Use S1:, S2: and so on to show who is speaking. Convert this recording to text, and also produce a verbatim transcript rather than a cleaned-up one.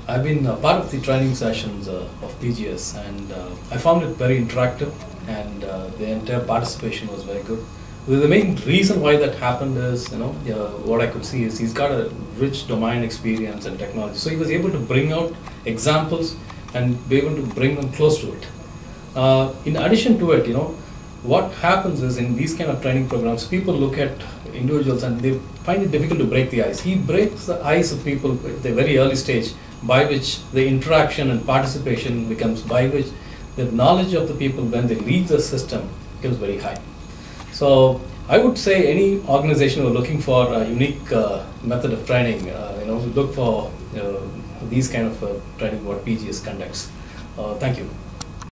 S1: I've been uh, part of the training sessions uh, of P G S, and uh, I found it very interactive, and uh, the entire participation was very good. The main reason why that happened is, you know, uh, what I could see is he's got a rich domain experience and technology. So he was able to bring out examples and be able to bring them close to it. Uh, in addition to it, you know, what happens is in these kind of training programs, people look at individuals and they find it difficult to break the ice. He breaks the ice of people at the very early stage, by which the interaction and participation becomes, by which the knowledge of the people when they leave the system becomes very high. So I would say any organization who are looking for a unique uh, method of training, uh, you know, look for uh, these kind of uh, training what P G S conducts. Uh, thank you.